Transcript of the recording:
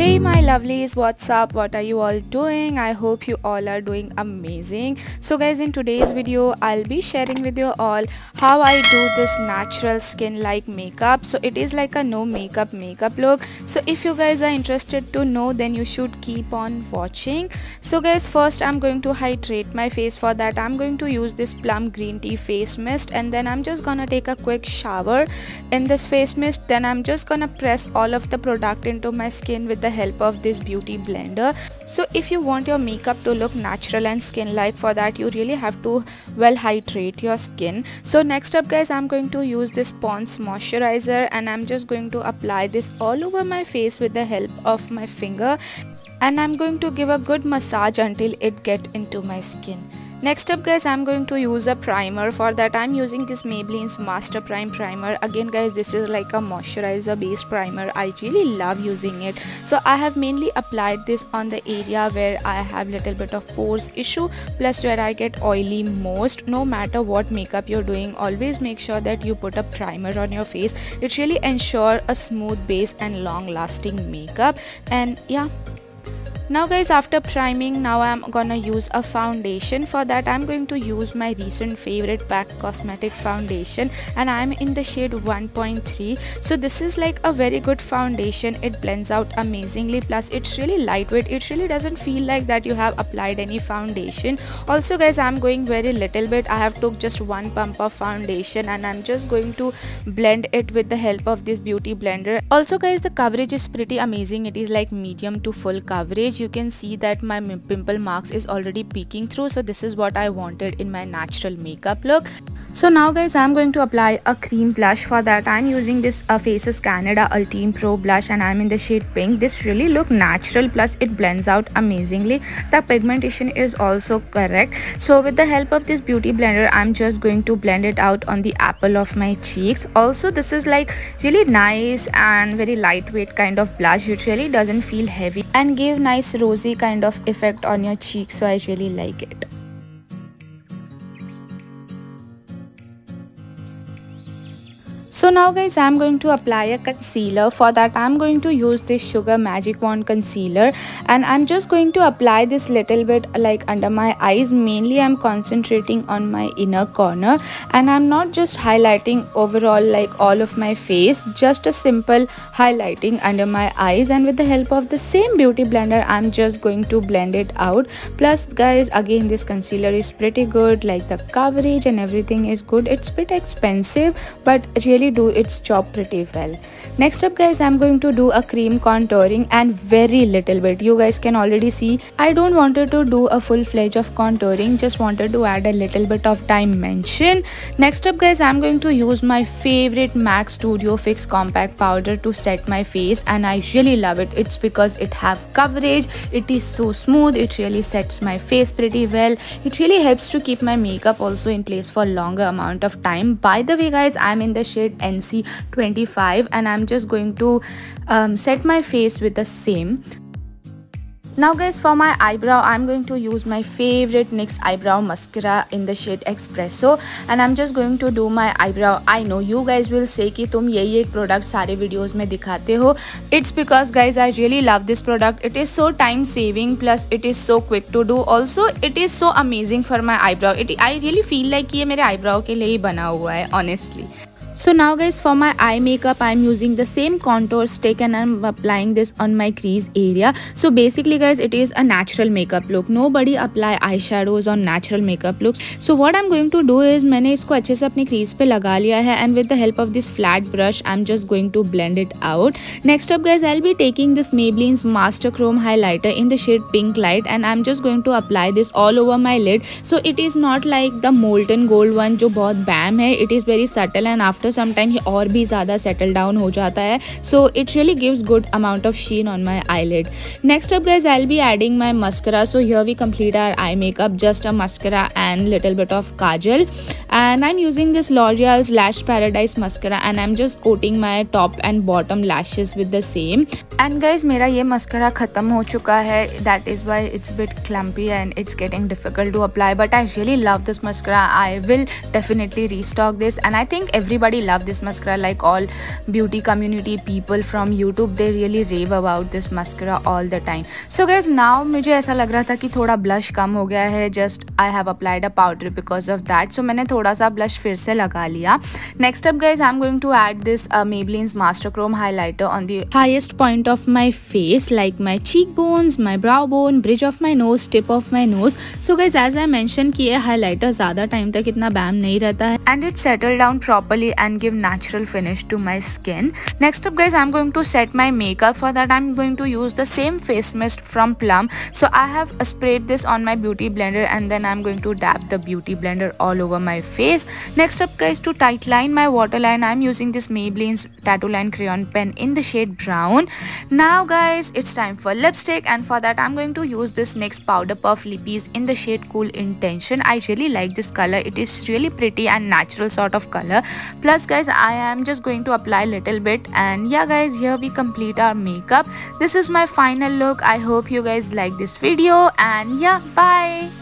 Hey my lovelies, what's up? What are you all doing? I hope you all are doing amazing. So guys, in today's video I'll be sharing with you all how I do this natural skin like makeup. So it is like a no makeup look. So if you guys are interested to know, then you should keep on watching. So guys, first I'm going to hydrate my face. For that I'm going to use this plum green tea face mist, and then I'm just gonna take a quick shower in this face mist. Then I'm just gonna press all of the product into my skin with the help of this beauty blender. So if you want your makeup to look natural and skin like, for that you really have to well hydrate your skin. So next up guys, I'm going to use this Pond's moisturizer, and I'm just going to apply this all over my face with the help of my finger, and I'm going to give a good massage until it gets into my skin. Next up guys, I'm going to use a primer. For that I'm using this Maybelline's Master Prime primer. Again guys, this is like a moisturizer based primer. I really love using it. So I have mainly applied this on the area where I have little bit of pores issue, plus where I get oily most. No matter what makeup you're doing, always make sure that you put a primer on your face. It really ensures a smooth base and long lasting makeup. And yeah, now guys, after priming, now I'm gonna use a foundation. For that I'm going to use my recent favorite MAC Cosmetic foundation, and I'm in the shade 1.3. so this is like a very good foundation. It blends out amazingly, plus it's really lightweight. It really doesn't feel like that you have applied any foundation. Also guys, I'm going very little bit. I have took just one pump of foundation, and I'm just going to blend it with the help of this beauty blender. Also guys, the coverage is pretty amazing. It is like medium to full coverage. You can see that my pimple marks is already peeking through, so this is what I wanted in my natural makeup look. So now guys, I'm going to apply a cream blush. For that I'm using this Faces Canada Ultime Pro blush, and I'm in the shade pink. This really look natural, plus it blends out amazingly. The pigmentation is also correct. So with the help of this beauty blender, I'm just going to blend it out on the apple of my cheeks. Also this is like really nice and very lightweight kind of blush. It really doesn't feel heavy and give nice rosy kind of effect on your cheeks, so I really like it. So now guys, I'm going to apply a concealer. For that I'm going to use this Sugar Magic Wand concealer, and I'm just going to apply this little bit like under my eyes. Mainly I'm concentrating on my inner corner, and I'm not just highlighting overall like all of my face, just a simple highlighting under my eyes. And with the help of the same beauty blender, I'm just going to blend it out. Plus guys, again this concealer is pretty good, like the coverage and everything is good. It's a bit expensive, but really do its job pretty well. Next up guys, I'm going to do a cream contouring, and very little bit. You guys can already see I don't wanted to do a full-fledged of contouring, just wanted to add a little bit of dimension. Next up guys, I'm going to use my favorite MAC Studio Fix compact powder to set my face, and I really love it. It's because it have coverage, it is so smooth, it really sets my face pretty well. It really helps to keep my makeup also in place for longer amount of time. By the way guys, I'm in the shade NC25, and I'm just going to set my face with the same. Now guys, for my eyebrow I'm going to use my favorite NYX eyebrow mascara in the shade Espresso, and I'm just going to do my eyebrow. I know you guys will say कि तुम यही एक product सारे videos में दिखाते हो. It's because guys, I really love this product. It is so time saving, plus it is so quick to do. Also it is so amazing for my eyebrow. I really feel like कि ये मेरे eyebrow के लिए ही बना हुआ है, honestly. So now guys, for my eye makeup I'm using the same contour stick, and I'm applying this on my crease area. So basically guys, it is a natural makeup look. Nobody apply eyeshadows on natural makeup looks. So what I'm going to do is, मैंने इसको अच्छे से अपने crease पे लगा लिया है, and with the help of this flat brush I'm just going to blend it out. Next up guys, I'll be taking this Maybelline's Master Chrome highlighter in the shade Pink Light, and I'm just going to apply this all over my lid. So it is not like the Molten Gold one जो बहुत bam है. It is very subtle, and after some time ये और भी ज़्यादा settle down हो जाता है. So it really gives good amount of sheen on my eyelid. Next up guys, I'll be adding my mascara. So here we complete our eye makeup, just a mascara and little bit of kajal, and I'm using this L'Oreal's Lash Paradise mascara, and I'm just coating my top and bottom lashes with the same. And guys, मेरा ये mascara ख़त्म हो चुका है. That is why it's a bit clumpy and it's getting difficult to apply, but I really love this mascara. I will definitely restock this, and I think everybody everybody love this mascara, like all beauty community people from YouTube, they really rave about this mascara all the time. So guys, now मुझे ऐसा लग रहा था कि थोड़ा blush कम हो गया है, just I have applied a powder because of that. So मैंने थोड़ा सा blush फिर से लगा लिया. Next up guys, I'm going to add this Maybelline's Master Chrome highlighter on the highest point of my face, like my cheekbones, my brow bone, bridge of my nose, tip of my nose. So guys, as I mentioned कि ये highlighter ज़्यादा time तक इतना बैम नहीं रहता है, and it settle down properly and give natural finish to my skin. Next up guys, I'm going to set my makeup. For that I'm going to use the same face mist from Plum. So I have sprayed this on my beauty blender and then I'm going to dab the beauty blender all over my face. Next up guys, to tight line my waterline, I'm using this Maybelline's Tattoo Line Crayon pen in the shade brown. Now guys, it's time for lipstick, and for that I'm going to use this NYX Powder Puff Lippies in the shade Cool Intention. I really like this color. It is really pretty and natural sort of color. Plus guys, I am just going to apply little bit, and yeah guys, here we complete our makeup. This is my final look. I hope you guys like this video, and yeah, bye.